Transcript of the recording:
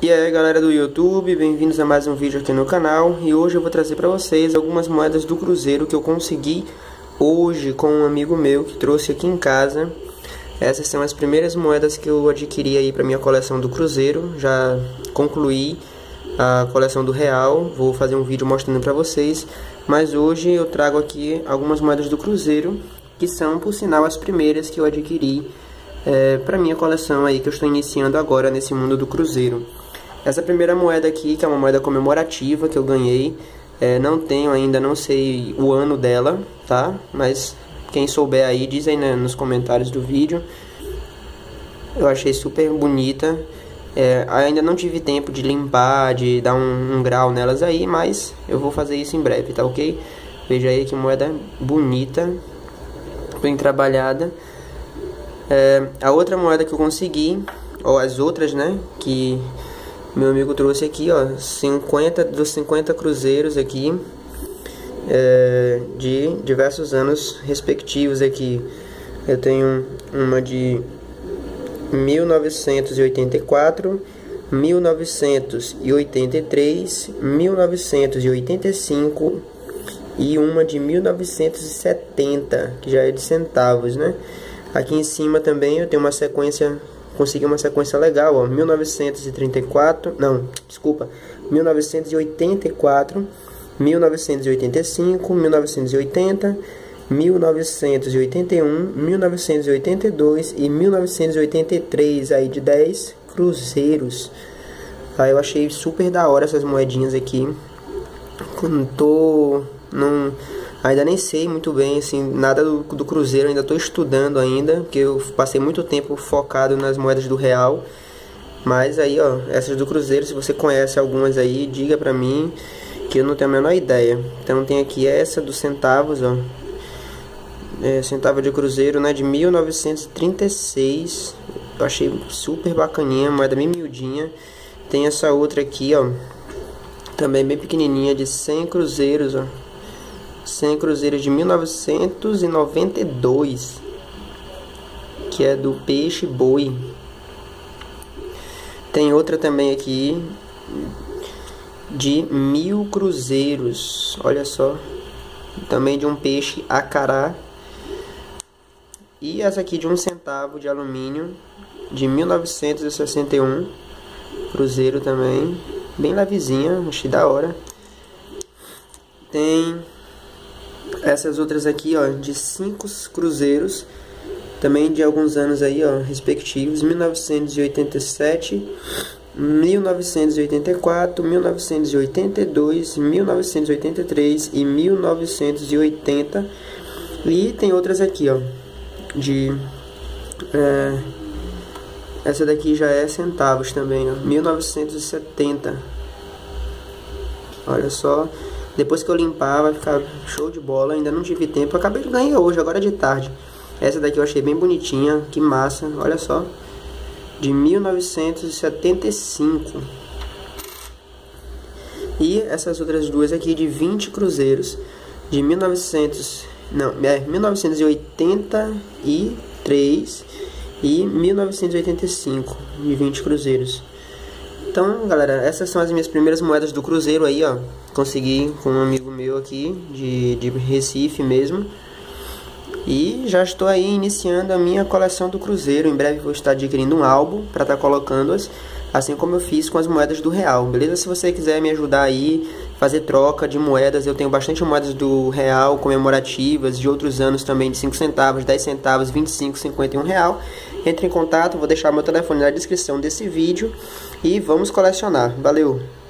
E aí galera do YouTube, bem-vindos a mais um vídeo aqui no canal. E hoje eu vou trazer para vocês algumas moedas do Cruzeiro que eu consegui hoje com um amigo meu que trouxe aqui em casa. Essas são as primeiras moedas que eu adquiri aí para minha coleção do Cruzeiro. Já concluí a coleção do Real, vou fazer um vídeo mostrando para vocês. Mas hoje eu trago aqui algumas moedas do Cruzeiro, que são, por sinal, as primeiras que eu adquiri para minha coleção aí que eu estou iniciando agora nesse mundo do Cruzeiro. Essa primeira moeda aqui, que é uma moeda comemorativa que eu ganhei, não tenho ainda, não sei o ano dela, tá? Mas quem souber aí, diz aí nos comentários do vídeo. Eu achei super bonita. Ainda não tive tempo de limpar, de dar um grau nelas aí, mas eu vou fazer isso em breve, tá ok? Veja aí que moeda bonita, bem trabalhada. A outra moeda que eu consegui, ou as outras, né, que meu amigo trouxe aqui, ó, dos 50 cruzeiros aqui, de diversos anos respectivos aqui. Eu tenho uma de 1984, 1983, 1985 e uma de 1970, que já é de centavos, né? Aqui em cima também eu tenho uma sequência, consegui uma sequência legal, ó, 1984, não, desculpa, 1984, 1985, 1980, 1981, 1982 e 1983, aí de 10 cruzeiros. Aí eu achei super da hora essas moedinhas aqui. Ainda nem sei muito bem, assim, nada do Cruzeiro, ainda estou estudando ainda, porque eu passei muito tempo focado nas moedas do Real. Mas aí, ó, essas do Cruzeiro, se você conhece algumas aí, diga pra mim, que eu não tenho a menor ideia. Então tem aqui essa dos centavos, ó, centavo de Cruzeiro, né, de 1936, eu achei super bacaninha, moeda bem miudinha. Tem essa outra aqui, ó, também bem pequenininha, de 100 cruzeiros, ó. 100 cruzeiros de 1992, que é do peixe boi. Tem outra também aqui de 1000 cruzeiros, olha só, também de um peixe acará. E essa aqui de 1 centavo de alumínio de 1961, cruzeiro também, bem levezinha, achei da hora. Tem essas outras aqui, ó, de 5 cruzeiros, também de alguns anos aí, ó, respectivos, 1987, 1984, 1982, 1983 e 1980. E tem outras aqui, ó, essa daqui já é centavos também, ó, 1970. Olha só. Depois que eu limpar vai ficar show de bola. Ainda não tive tempo, eu acabei de ganhar hoje, agora de tarde. Essa daqui eu achei bem bonitinha, que massa, olha só, de 1975. E essas outras duas aqui de 20 cruzeiros, de 1983 e 1985, de 20 cruzeiros. Então, galera, essas são as minhas primeiras moedas do Cruzeiro aí, ó. Consegui com um amigo meu aqui, de Recife mesmo. E já estou aí iniciando a minha coleção do Cruzeiro. Em breve vou estar adquirindo um álbum para estar colocando-as, assim como eu fiz com as moedas do Real, beleza? Se você quiser me ajudar aí, fazer troca de moedas, eu tenho bastante moedas do Real comemorativas, de outros anos também, de 5 centavos, 10 centavos, 25, 50 e 1 real. Entre em contato, vou deixar meu telefone na descrição desse vídeo e vamos colecionar. Valeu!